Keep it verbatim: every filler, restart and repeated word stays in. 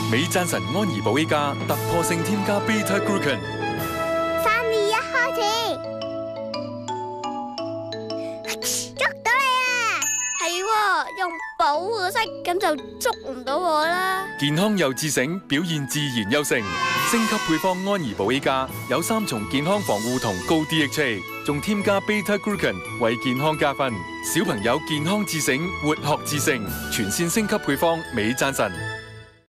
美贊臣安兒寶 A 加突破性添加 Beta Glucan。 三二一，開始！捉到你啊！ 係喎，用保護色咁就捉唔到我啦。 健康又自醒，表現自然優勝。升級配方安兒寶 A 加有三重健康防護同高 D H A， 仲添加 Beta Glucan 為健康加分。小朋友健康自醒，活學自勝，全線升級配方美贊臣。